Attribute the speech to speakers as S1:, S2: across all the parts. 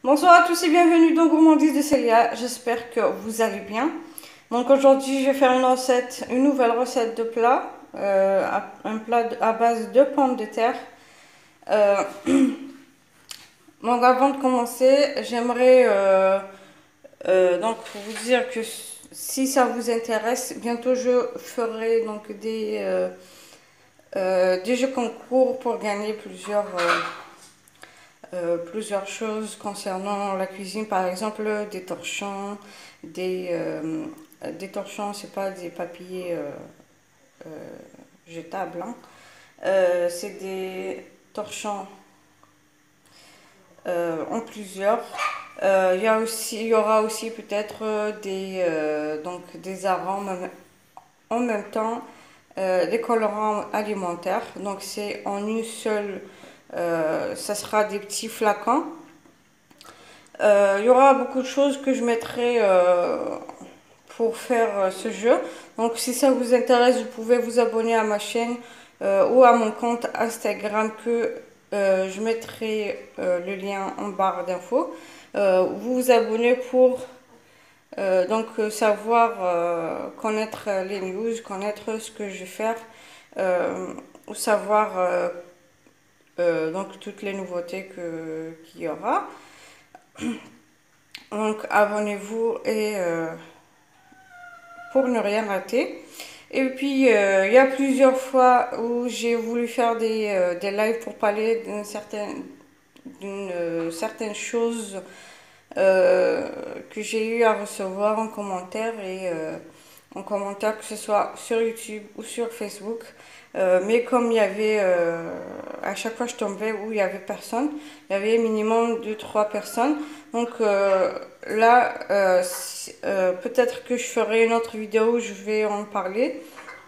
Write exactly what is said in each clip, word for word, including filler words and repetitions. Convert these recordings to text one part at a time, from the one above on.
S1: Bonsoir à tous et bienvenue dans Gourmandise de Célia, j'espère que vous allez bien. Donc aujourd'hui je vais faire une recette, une nouvelle recette de plat, euh, un plat à base de pommes de terre. Euh, donc avant de commencer, j'aimerais euh, euh, donc vous dire que si ça vous intéresse, bientôt je ferai donc des, euh, euh, des jeux concours pour gagner plusieurs... Euh, Euh, plusieurs choses concernant la cuisine, par exemple des torchons, des, euh, des torchons, c'est pas des papiers euh, euh, jetables, hein. Euh, c'est des torchons euh, en plusieurs. Euh, il y a aussi, il y aura aussi peut-être des, euh, donc des arômes en même temps, euh, des colorants alimentaires. Donc c'est en une seule, euh, ça sera des petits flacons. Euh, il y aura beaucoup de choses que je mettrai euh, pour faire euh, ce jeu. Donc si ça vous intéresse, vous pouvez vous abonner à ma chaîne euh, ou à mon compte Instagram que euh, je mettrai euh, le lien en barre d'infos. Euh, vous vous abonnez pour euh, donc savoir euh, connaître les news, connaître ce que je vais faire, euh, ou savoir euh, euh, donc toutes les nouveautés que qu'il y aura. Donc abonnez-vous et euh, pour ne rien rater. Et puis euh, il y a plusieurs fois où j'ai voulu faire des, euh, des lives pour parler d'une certaine, d'une euh, certaine chose euh, que j'ai eu à recevoir en commentaire et euh, en commentaire que ce soit sur YouTube ou sur Facebook. Euh, mais comme il y avait, euh, à chaque fois je tombais où il y avait personne, il y avait minimum deux trois personnes. Donc euh, là, euh, euh, peut-être que je ferai une autre vidéo où je vais en parler.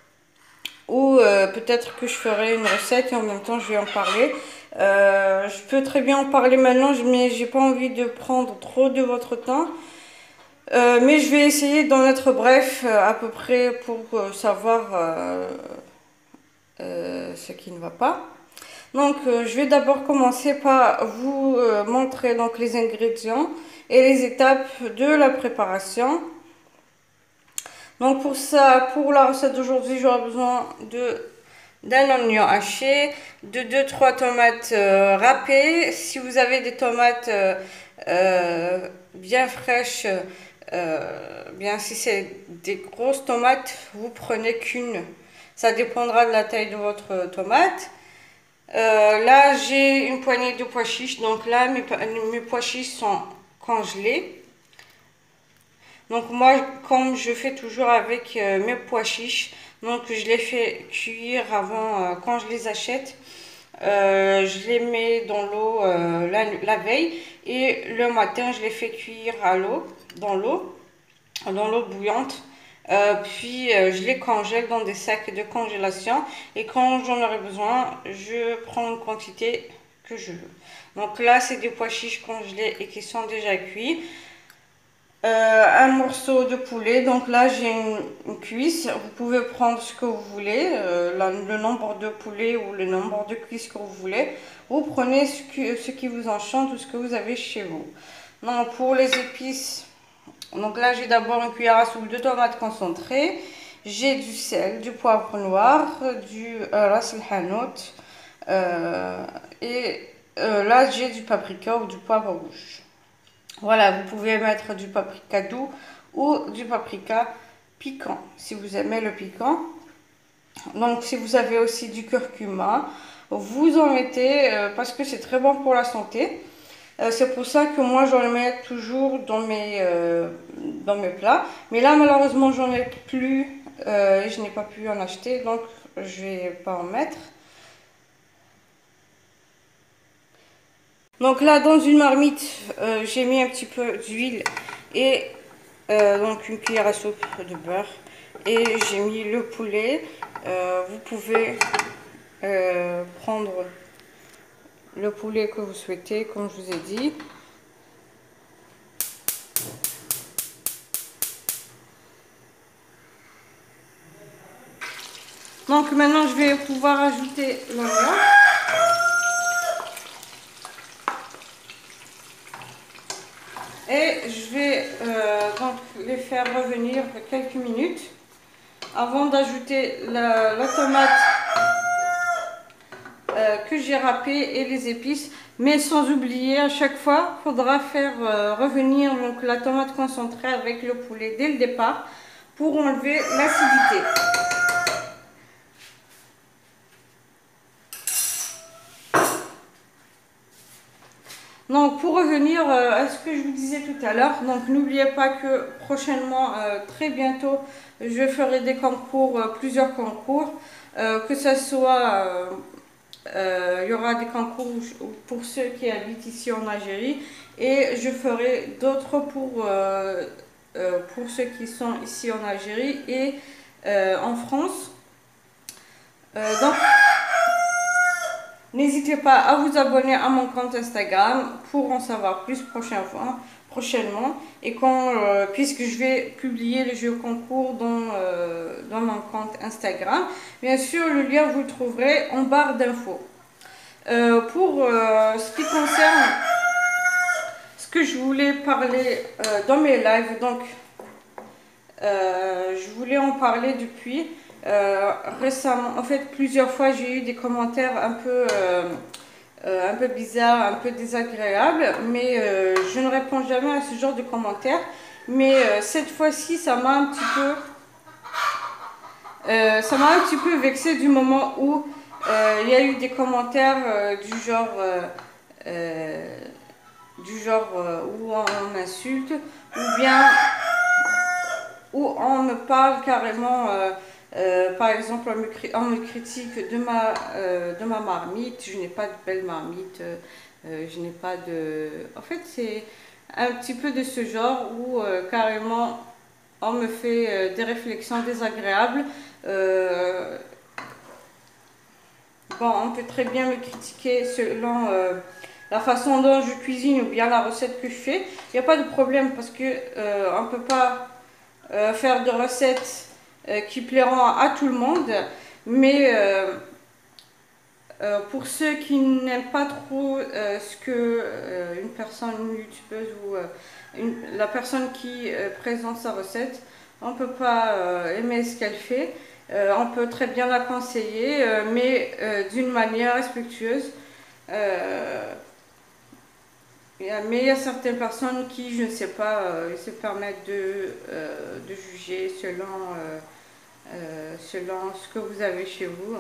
S1: Ou euh, peut-être que je ferai une recette et en même temps je vais en parler. Euh, je peux très bien en parler maintenant, mais j'ai pas envie de prendre trop de votre temps. Euh, mais je vais essayer d'en être bref euh, à peu près pour euh, savoir euh, euh, ce qui ne va pas. Donc euh, je vais d'abord commencer par vous euh, montrer donc les ingrédients et les étapes de la préparation. Donc pour ça, pour la recette d'aujourd'hui, j'aurai besoin de d'un oignon haché, de deux trois tomates euh, râpées. Si vous avez des tomates euh, euh, bien fraîches, euh, bien si c'est des grosses tomates, vous prenez qu'une. Ça dépendra de la taille de votre tomate. Euh, là, j'ai une poignée de pois chiches. Donc là, mes, mes pois chiches sont congelés. Donc moi, comme je fais toujours avec euh, mes pois chiches, donc je les fais cuire avant, euh, quand je les achète, euh, je les mets dans l'eau euh, la, la veille et le matin je les fais cuire à l'eau, dans l'eau, dans l'eau bouillante. Euh, puis euh, je les congèle dans des sacs de congélation et quand j'en aurai besoin, je prends une quantité que je veux. Donc là, c'est des pois chiches congelés et qui sont déjà cuits. Euh, un morceau de poulet, donc là j'ai une, une cuisse, vous pouvez prendre ce que vous voulez, euh, la, le nombre de poulet ou le nombre de cuisses que vous voulez, vous prenez ce, que, ce qui vous enchante ou ce que vous avez chez vous. Donc pour les épices, donc là j'ai d'abord une cuillère à soupe de tomates concentrées, j'ai du sel, du poivre noir, du euh, ras el hanout euh, et euh, là j'ai du paprika ou du poivre rouge. Voilà, vous pouvez mettre du paprika doux ou du paprika piquant, si vous aimez le piquant. Donc, si vous avez aussi du curcuma, vous en mettez euh, parce que c'est très bon pour la santé. Euh, c'est pour ça que moi, j'en mets toujours dans mes, euh, dans mes plats. Mais là, malheureusement, j'en ai plus euh, et je n'ai pas pu en acheter, donc je vais pas en mettre. Donc là, dans une marmite, euh, j'ai mis un petit peu d'huile et euh, donc une cuillère à soupe de beurre. Et j'ai mis le poulet. Euh, vous pouvez euh, prendre le poulet que vous souhaitez, comme je vous ai dit. Donc maintenant, je vais pouvoir ajouter l'oignon. Et je vais euh, donc les faire revenir quelques minutes avant d'ajouter la, la tomate euh, que j'ai râpée et les épices. Mais sans oublier, à chaque fois, il faudra faire euh, revenir donc, la tomate concentrée avec le poulet dès le départ pour enlever l'acidité. Donc pour revenir euh, à ce que je vous disais tout à l'heure, donc n'oubliez pas que prochainement, euh, très bientôt, je ferai des concours, euh, plusieurs concours, euh, que ce soit, euh, euh, il y aura des concours pour ceux qui habitent ici en Algérie et je ferai d'autres pour, euh, euh, pour ceux qui sont ici en Algérie et euh, en France. Euh, donc n'hésitez pas à vous abonner à mon compte Instagram pour en savoir plus prochaine fois, prochainement. Et quand, euh, puisque je vais publier les jeux concours dans, euh, dans mon compte Instagram. Bien sûr, le lien vous le trouverez en barre d'infos. Euh, pour euh, ce qui concerne ce que je voulais parler euh, dans mes lives, donc euh, je voulais en parler depuis euh, récemment. En fait, plusieurs fois, j'ai eu des commentaires un peu... Euh, Euh, un peu bizarre, un peu désagréable, mais euh, je ne réponds jamais à ce genre de commentaires. Mais euh, cette fois-ci, ça m'a un petit peu, euh, ça m'a un petit peu vexé du moment où euh, il y a eu des commentaires euh, du genre, euh, euh, du genre euh, où on m'insulte ou bien où on me parle carrément. Euh, Euh, par exemple, on me, on me critique de ma, euh, de ma marmite. Je n'ai pas de belle marmite. Euh, je n'ai pas de... En fait, c'est un petit peu de ce genre où euh, carrément on me fait euh, des réflexions désagréables. Euh, bon, on peut très bien me critiquer selon euh, la façon dont je cuisine ou bien la recette que je fais. Il n'y a pas de problème parce que euh, on ne peut pas euh, faire de recettes Euh, qui plairont à tout le monde, mais euh, euh, pour ceux qui n'aiment pas trop euh, ce que euh, une personne, une youtubeuse ou euh, une, la personne qui euh, présente sa recette, on ne peut pas euh, aimer ce qu'elle fait, euh, on peut très bien la conseiller, euh, mais euh, d'une manière respectueuse. Euh, mais il y a certaines personnes qui, je ne sais pas, euh, se permettent de, euh, de juger selon... Euh, Euh, selon ce que vous avez chez vous.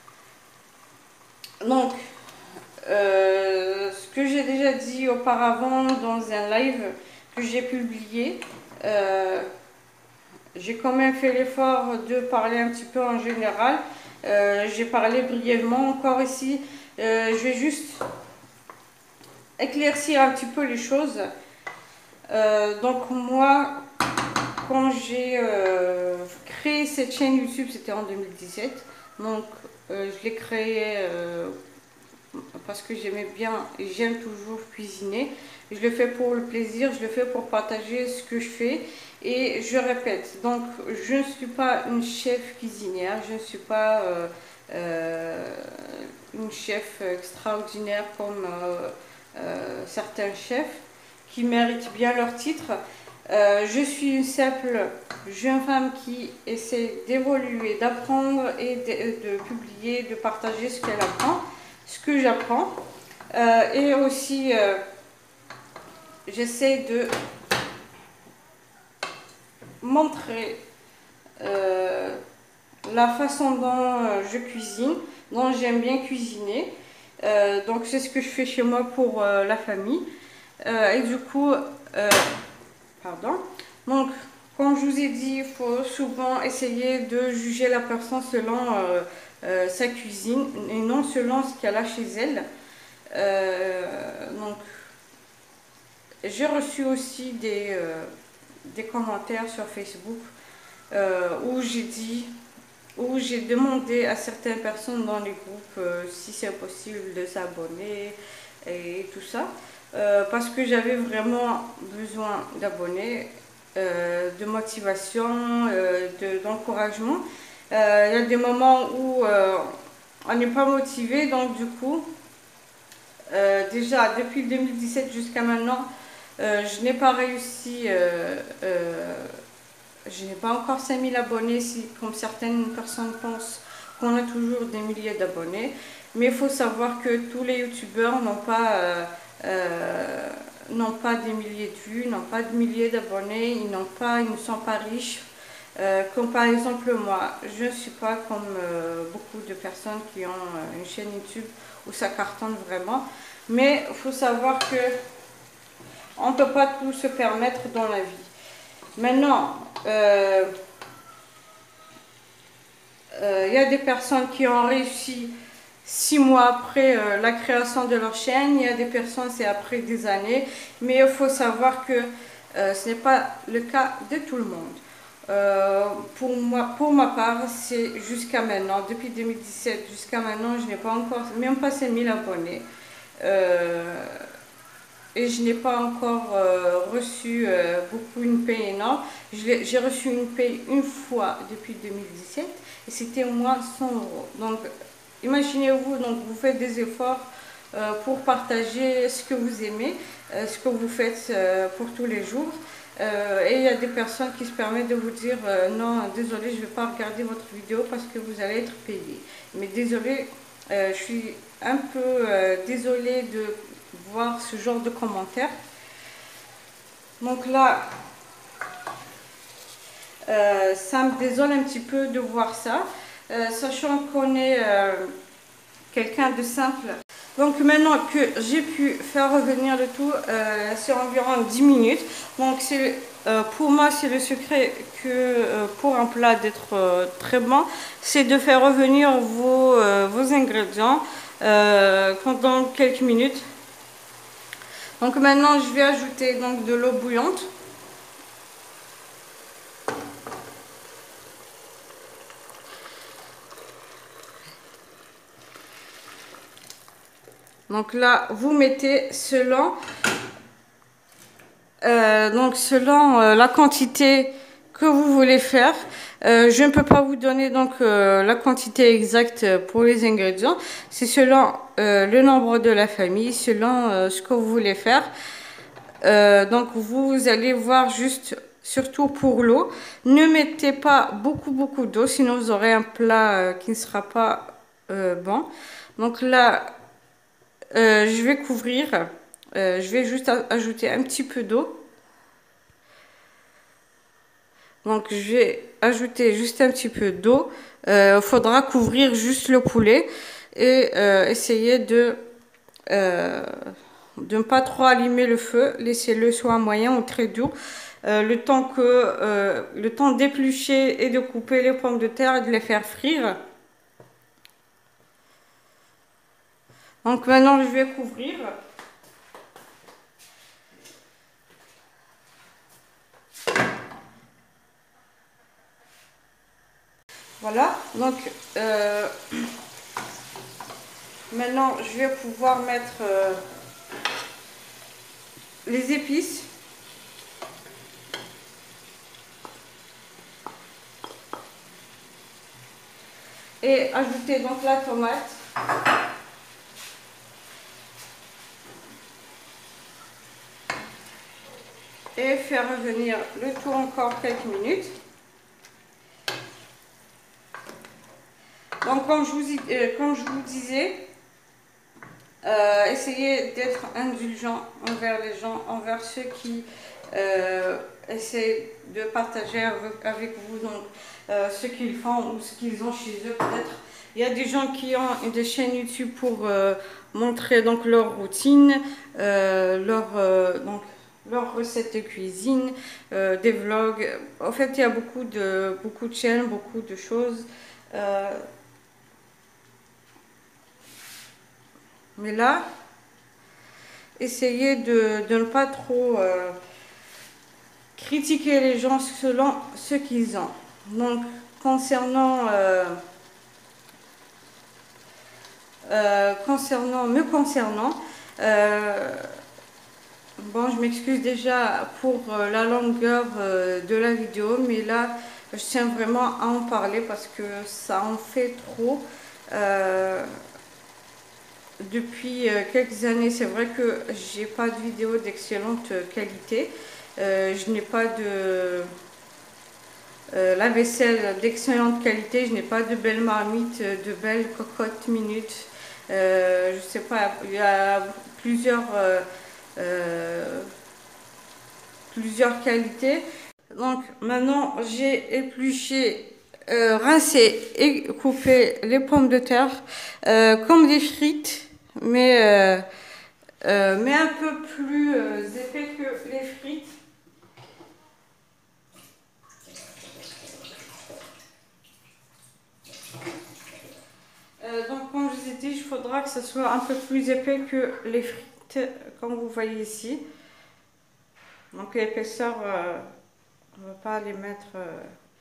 S1: Donc, euh, ce que j'ai déjà dit auparavant dans un live que j'ai publié, euh, j'ai quand même fait l'effort de parler un petit peu en général. Euh, j'ai parlé brièvement encore ici. Euh, je vais juste éclaircir un petit peu les choses. Euh, donc moi, quand j'ai euh, créé cette chaîne YouTube, c'était en deux mille dix-sept. Donc, euh, je l'ai créée euh, parce que j'aimais bien et j'aime toujours cuisiner. Je le fais pour le plaisir, je le fais pour partager ce que je fais. Et je répète, donc, je ne suis pas une chef cuisinière, je ne suis pas euh, euh, une chef extraordinaire comme euh, euh, certains chefs qui méritent bien leur titre. Euh, je suis une simple jeune femme qui essaie d'évoluer, d'apprendre et de, de publier, de partager ce qu'elle apprend, ce que j'apprends. Euh, et aussi, euh, j'essaie de montrer euh, la façon dont je cuisine, dont j'aime bien cuisiner. Euh, donc c'est ce que je fais chez moi pour euh, la famille. Euh, et du coup... Euh, Pardon. Donc, comme je vous ai dit, il faut souvent essayer de juger la personne selon euh, euh, sa cuisine et non selon ce qu'elle a chez elle. Euh, donc, j'ai reçu aussi des, euh, des commentaires sur Facebook euh, où j'ai dit, où j'ai demandé à certaines personnes dans les groupes euh, si c'est possible de s'abonner et tout ça. Euh, parce que j'avais vraiment besoin d'abonnés, euh, de motivation, euh, d'encouragement. De, euh, il y a des moments où euh, on n'est pas motivé, donc du coup, euh, déjà depuis deux mille dix-sept jusqu'à maintenant, Euh, je n'ai pas réussi, euh, euh, je n'ai pas encore cinq mille abonnés, si, comme certaines personnes pensent qu'on a toujours des milliers d'abonnés. Mais il faut savoir que tous les youtubeurs n'ont pas, euh, euh, n'ont pas des milliers de vues, n'ont pas de milliers d'abonnés, ils n'ont pas, ils ne sont pas riches. Euh, comme par exemple moi, je ne suis pas comme euh, beaucoup de personnes qui ont euh, une chaîne YouTube où ça cartonne vraiment. Mais il faut savoir que on ne peut pas tout se permettre dans la vie. Maintenant, euh, euh, il y a des personnes qui ont réussi six mois après euh, la création de leur chaîne. Il y a des personnes, c'est après des années. Mais il faut savoir que euh, ce n'est pas le cas de tout le monde. Euh, pour moi, pour ma part, c'est jusqu'à maintenant, depuis deux mille dix-sept jusqu'à maintenant, je n'ai pas encore, même pas cinq mille abonnés. Euh, et je n'ai pas encore euh, reçu euh, beaucoup une paye énorme. J'ai reçu une paye une fois depuis deux mille dix-sept et c'était au moins cent euros. Donc, imaginez-vous, donc vous faites des efforts euh, pour partager ce que vous aimez, euh, ce que vous faites euh, pour tous les jours. Euh, et il y a des personnes qui se permettent de vous dire euh, non, désolé, je ne vais pas regarder votre vidéo parce que vous allez être payé. Mais désolé, euh, je suis un peu euh, désolée de voir ce genre de commentaires. Donc là, euh, ça me désole un petit peu de voir ça, euh, sachant qu'on est euh, quelqu'un de simple. Donc maintenant que j'ai pu faire revenir le tout, euh, c'est environ dix minutes. Donc c'est euh, pour moi c'est le secret que euh, pour un plat d'être euh, très bon, c'est de faire revenir vos, euh, vos ingrédients euh, pendant quelques minutes. Donc maintenant je vais ajouter donc de l'eau bouillante. Donc là vous mettez selon euh, donc selon euh, la quantité que vous voulez faire. Euh, je ne peux pas vous donner donc euh, la quantité exacte pour les ingrédients. C'est selon euh, le nombre de la famille, selon euh, ce que vous voulez faire. Euh, donc vous allez voir juste, surtout pour l'eau, ne mettez pas beaucoup beaucoup d'eau, sinon vous aurez un plat euh, qui ne sera pas euh, bon. Donc là, euh, je vais couvrir, euh, je vais juste ajouter un petit peu d'eau. Donc je vais ajouter juste un petit peu d'eau. Il euh, faudra couvrir juste le poulet et euh, essayer de euh, de ne pas trop allumer le feu. Laissez-le soit moyen ou très doux. Euh, le temps que euh, le temps d'éplucher et de couper les pommes de terre et de les faire frire. Donc maintenant je vais couvrir. Voilà, donc euh, maintenant je vais pouvoir mettre euh, les épices. Et ajouter donc la tomate. Et faire revenir le tout encore quelques minutes. Donc comme je vous, euh, comme je vous disais, euh, essayez d'être indulgent envers les gens, envers ceux qui euh, essaient de partager avec, avec vous donc, euh, ce qu'ils font ou ce qu'ils ont chez eux peut-être. Il y a des gens qui ont des chaînes YouTube pour euh, montrer donc leur routine, euh, leur, euh, donc, leurs recettes de cuisine, euh, des vlogs. En fait, il y a beaucoup de, beaucoup de chaînes, beaucoup de choses. Euh, mais là, essayez de, de ne pas trop euh, critiquer les gens selon ce qu'ils ont. Donc, concernant, euh, euh, concernant, me concernant, euh, bon, je m'excuse déjà pour euh, la longueur euh, de la vidéo, mais là, je tiens vraiment à en parler parce que ça en fait trop. Euh, depuis euh, quelques années, c'est vrai que j'ai pas de vidéos d'excellente qualité. Euh, je n'ai pas de euh, lave-vaisselle d'excellente qualité. Je n'ai pas de belles marmites, de belles cocottes minutes. Euh, je sais pas, il y a plusieurs euh, euh, plusieurs qualités. Donc maintenant j'ai épluché, euh, rincé et coupé les pommes de terre euh, comme des frites, mais, euh, euh, mais un peu plus euh, épais que les frites. Euh, donc comme je vous ai dit, il faudra que ce soit un peu plus épais que les frites, comme vous voyez ici. Donc l'épaisseur, euh, on ne va pas les mettre euh,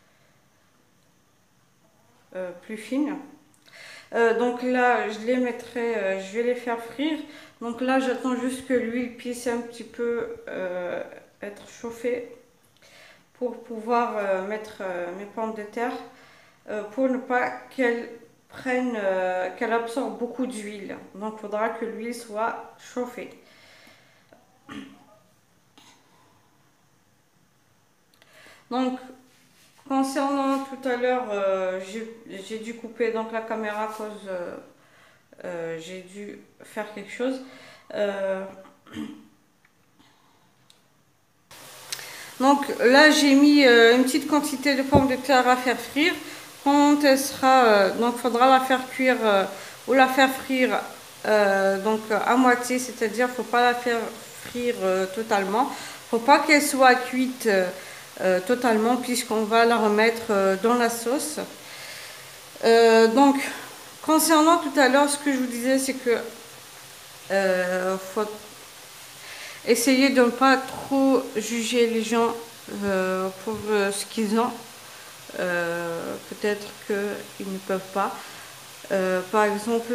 S1: euh, plus fines. Euh, donc là, je les mettrai, euh, je vais les faire frire. Donc là, j'attends juste que l'huile puisse un petit peu euh, être chauffée pour pouvoir euh, mettre euh, mes pommes de terre euh, pour ne pas qu'elles prennent, euh, qu'elles absorbent beaucoup d'huile. Donc il faudra que l'huile soit chauffée. Donc concernant tout à l'heure, euh, j'ai dû couper donc la caméra à cause euh, euh, j'ai dû faire quelque chose. Euh, Donc là j'ai mis euh, une petite quantité de pommes de terre à faire frire. Quand elle sera, euh, donc faudra la faire cuire euh, ou la faire frire euh, donc à moitié, c'est-à-dire faut pas la faire frire euh, totalement. Faut pas qu'elle soit cuite euh, euh, totalement puisqu'on va la remettre euh, dans la sauce. Euh, donc concernant tout à l'heure, ce que je vous disais, c'est que euh, faut essayer de ne pas trop juger les gens euh, pour euh, ce qu'ils ont. Euh, peut-être qu'ils ne peuvent pas. Euh, par exemple,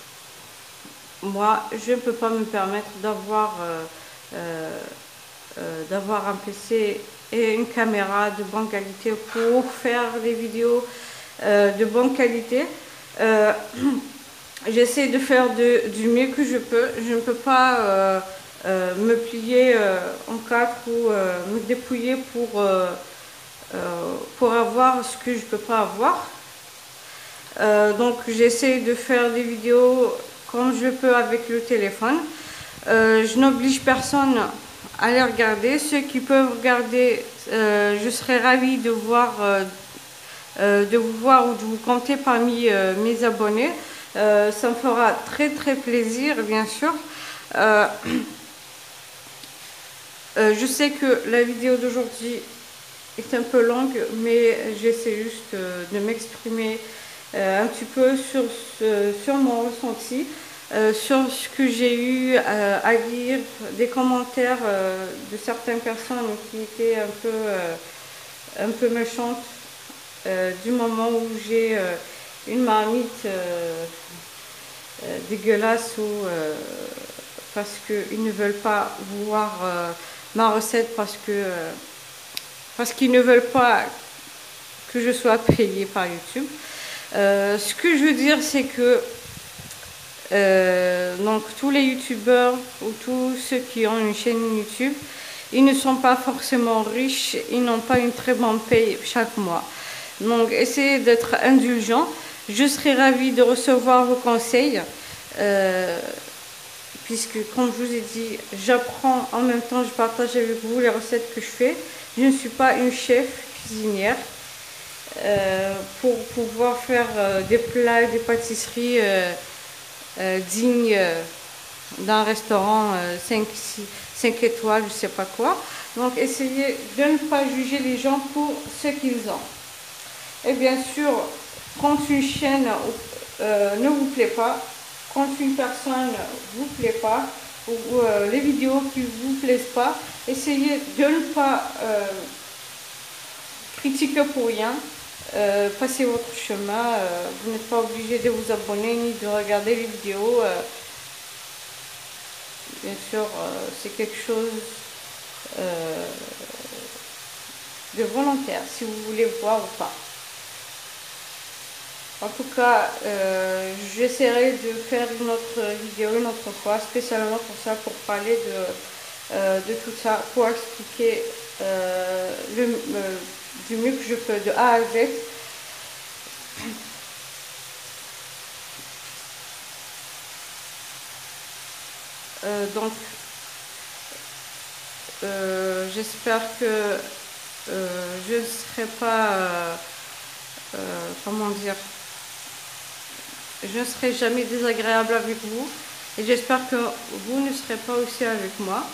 S1: moi, je ne peux pas me permettre d'avoir euh, euh, euh, d'avoir un P C et une caméra de bonne qualité pour faire des vidéos euh, de bonne qualité. Euh, J'essaie de faire de, du mieux que je peux. Je ne peux pas euh, euh, me plier euh, en quatre ou euh, me dépouiller pour, euh, euh, pour avoir ce que je ne peux pas avoir. Euh, donc j'essaie de faire des vidéos comme je peux avec le téléphone. Euh, je n'oblige personne à les regarder. Ceux qui peuvent regarder, euh, je serais ravie de voir, euh, euh, de vous voir ou de vous compter parmi euh, mes abonnés. Euh, ça me fera très très plaisir, bien sûr. Euh, euh, je sais que la vidéo d'aujourd'hui est un peu longue, mais j'essaie juste euh, de m'exprimer euh, un petit peu sur, ce, sur mon ressenti, euh, sur ce que j'ai eu euh, à lire, des commentaires euh, de certaines personnes qui étaient un peu, euh, un peu méchantes euh, du moment où j'ai euh, une marmite euh, euh, dégueulasse ou euh, parce qu'ils ne veulent pas voir euh, ma recette parce que euh, parce qu'ils ne veulent pas que je sois payée par YouTube. Euh, ce que je veux dire, c'est que euh, donc tous les youtubeurs ou tous ceux qui ont une chaîne YouTube, ils ne sont pas forcément riches, ils n'ont pas une très bonne paye chaque mois. Donc essayez d'être indulgent. Je serai ravie de recevoir vos conseils. Euh, puisque comme je vous ai dit, j'apprends en même temps, je partage avec vous les recettes que je fais. Je ne suis pas une chef cuisinière euh, pour pouvoir faire euh, des plats, des pâtisseries euh, euh, dignes euh, d'un restaurant euh, cinq étoiles, je sais pas quoi. Donc essayez de ne pas juger les gens pour ce qu'ils ont. Et bien sûr, quand une chaîne euh, ne vous plaît pas, quand une personne ne vous plaît pas, ou euh, les vidéos qui ne vous plaisent pas, essayez de ne pas euh, critiquer pour rien. Euh, passez votre chemin. Euh, vous n'êtes pas obligé de vous abonner ni de regarder les vidéos. Euh, bien sûr, euh, c'est quelque chose euh, de volontaire, si vous voulez voir ou pas. En tout cas, euh, j'essaierai de faire une autre vidéo une autre fois, spécialement pour ça, pour parler de, euh, de tout ça, pour expliquer euh, le, euh, du mieux que je peux, de A à Z. Euh, donc, euh, j'espère que euh, je ne serai pas, euh, euh, comment dire, je ne serai jamais désagréable avec vous. Et j'espère que vous ne serez pas aussi avec moi.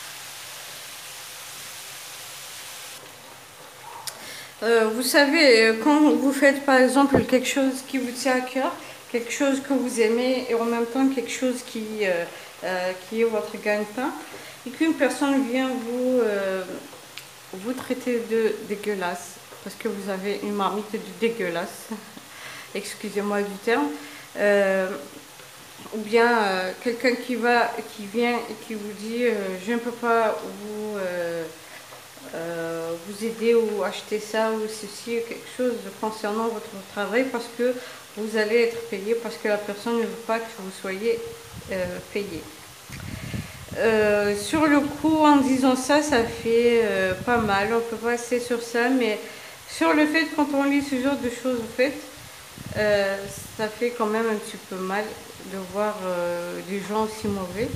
S1: Euh, vous savez, quand vous faites par exemple quelque chose qui vous tient à cœur, quelque chose que vous aimez et en même temps quelque chose qui, euh, euh, qui est votre gagne-pain, et qu'une personne vient vous, euh, vous traiter de dégueulasse, parce que vous avez une marmite de dégueulasse, excusez-moi du terme, euh, ou bien euh, quelqu'un qui va, qui vient et qui vous dit euh, je ne peux pas vous... Euh, Euh, vous aider ou acheter ça ou ceci, quelque chose concernant votre travail parce que vous allez être payé, parce que la personne ne veut pas que vous soyez euh, payé. Euh, sur le coup, en disant ça, ça fait euh, pas mal, on peut passer sur ça, mais sur le fait, quand on lit ce genre de choses, en fait, euh, ça fait quand même un petit peu mal de voir euh, des gens aussi mauvais.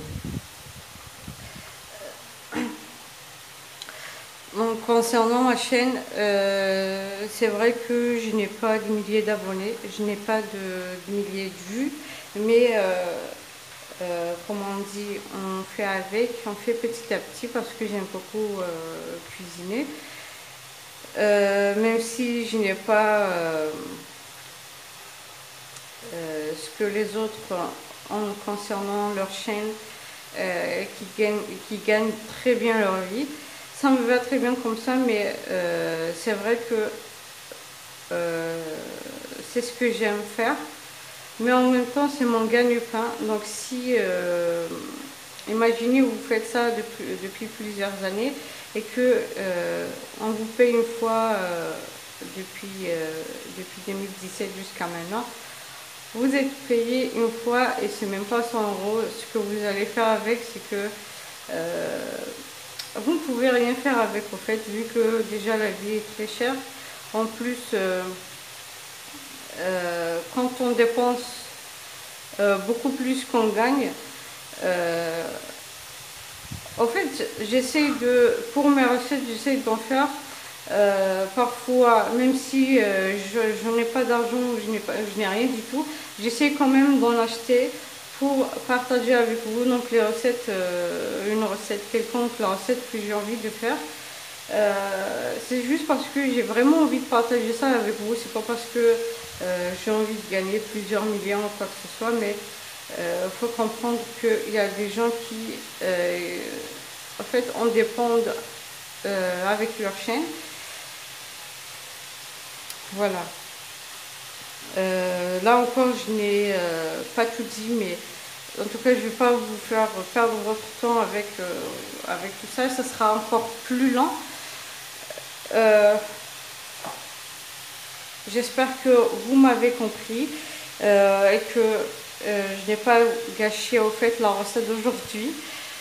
S1: Donc, concernant ma chaîne, euh, c'est vrai que je n'ai pas des milliers d'abonnés, je n'ai pas de, de milliers de vues, mais euh, euh, comme on dit, on fait avec, on fait petit à petit parce que j'aime beaucoup euh, cuisiner. Euh, même si je n'ai pas euh, euh, ce que les autres ont concernant leur chaîne, euh, qui, gagnent, qui gagnent très bien leur vie. Ça me va très bien comme ça, mais euh, c'est vrai que euh, c'est ce que j'aime faire. Mais en même temps, c'est mon gagne-pain. Donc si, euh, imaginez, vous faites ça depuis, depuis plusieurs années et que euh, on vous paye une fois euh, depuis, euh, depuis deux mille dix-sept jusqu'à maintenant. Vous êtes payé une fois et c'est même pas cent euros. Ce que vous allez faire avec, c'est que euh, vous ne pouvez rien faire avec, en fait, vu que déjà la vie est très chère. En plus, euh, euh, quand on dépense euh, beaucoup plus qu'on gagne, euh, en fait, j'essaie de, pour mes recettes, j'essaie d'en faire euh, parfois, même si euh, je n'ai pas d'argent, je n'ai pas, je n'ai rien du tout, j'essaie quand même d'en acheter pour partager avec vous donc les recettes, euh, une recette quelconque, la recette que j'ai envie de faire. Euh, c'est juste parce que j'ai vraiment envie de partager ça avec vous. C'est pas parce que euh, j'ai envie de gagner plusieurs millions ou quoi que ce soit, mais il euh, faut comprendre qu'il y a des gens qui, euh, en fait, en dépendent euh, avec leur chaîne. Voilà. Euh, là encore, je n'ai euh, pas tout dit, mais en tout cas, je ne vais pas vous faire perdre votre temps avec, euh, avec tout ça. Ça sera encore plus lent. Euh, J'espère que vous m'avez compris euh, et que euh, je n'ai pas gâché au fait la recette d'aujourd'hui.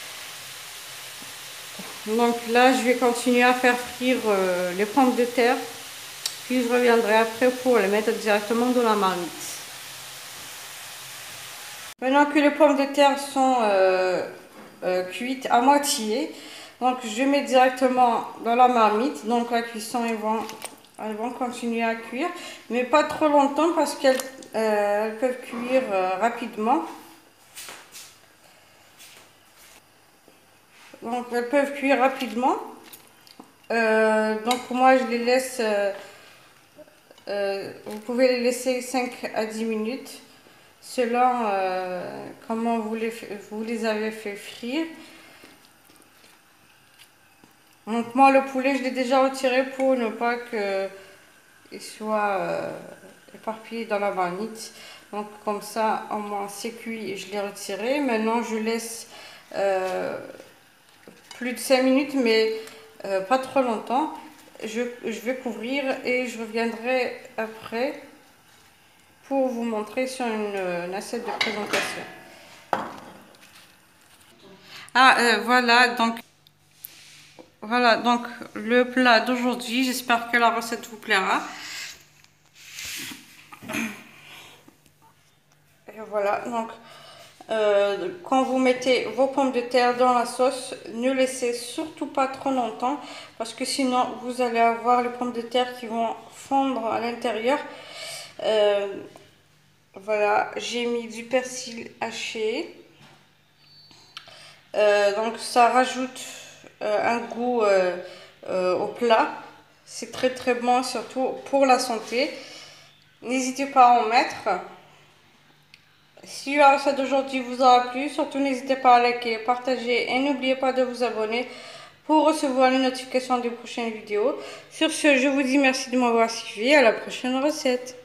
S1: Donc là, je vais continuer à faire frire euh, les pommes de terre. Puis je reviendrai après pour les mettre directement dans la marmite. Maintenant que les pommes de terre sont euh, euh, cuites à moitié, donc je mets directement dans la marmite. Donc la cuisson, elles vont, elles vont continuer à cuire, mais pas trop longtemps parce qu'elles euh, elles peuvent cuire euh, rapidement. Donc elles peuvent cuire rapidement. Euh, donc moi je les laisse, euh, euh, vous pouvez les laisser cinq à dix minutes selon euh, comment vous les, vous les avez fait frire. Donc moi le poulet je l'ai déjà retiré pour ne pas qu'il soit euh, éparpillé dans la marmite. Donc comme ça au moins c'est cuit et je l'ai retiré. Maintenant je laisse euh, plus de cinq minutes mais euh, pas trop longtemps. Je, je vais couvrir et je reviendrai après pour vous montrer sur une, une assiette de présentation. Ah, euh, voilà, donc, voilà, donc le plat d'aujourd'hui. J'espère que la recette vous plaira. Et voilà, donc, euh, quand vous mettez vos pommes de terre dans la sauce, ne laissez surtout pas trop longtemps, parce que sinon, vous allez avoir les pommes de terre qui vont fondre à l'intérieur. Euh, voilà, j'ai mis du persil haché. Euh, donc ça rajoute euh, un goût euh, euh, au plat. C'est très très bon, surtout pour la santé. N'hésitez pas à en mettre. Si la recette d'aujourd'hui vous aura plu, surtout n'hésitez pas à liker, partager et n'oubliez pas de vous abonner pour recevoir les notifications des prochaines vidéos. Sur ce, je vous dis merci de m'avoir suivi. À la prochaine recette.